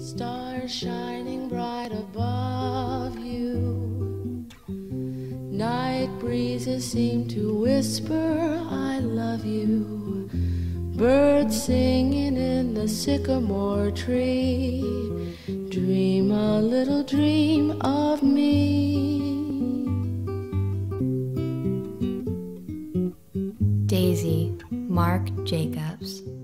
Stars shining bright above you. Night breezes seem to whisper, I love you. Birds singing in the sycamore tree. Dream a little dream of me. Daisy, Marc Jacobs.